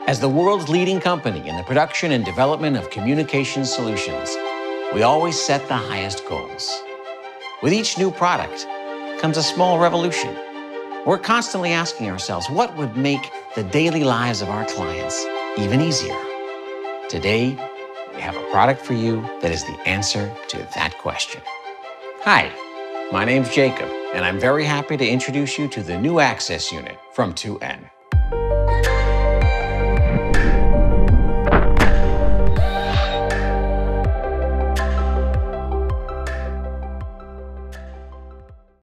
As the world's leading company in the production and development of communication solutions, we always set the highest goals. With each new product comes a small revolution. We're constantly asking ourselves, what would make the daily lives of our clients even easier? Today, we have a product for you that is the answer to that question. Hi, my name's Jacob, and I'm very happy to introduce you to the new Access Unit from 2N.